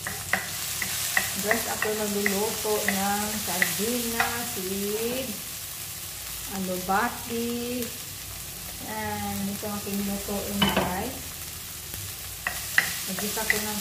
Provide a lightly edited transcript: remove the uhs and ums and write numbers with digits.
Guys, ako nagluluto ng sardinas with alubati. Yan, ito ang aking lutuin guys. Nagisa ko ng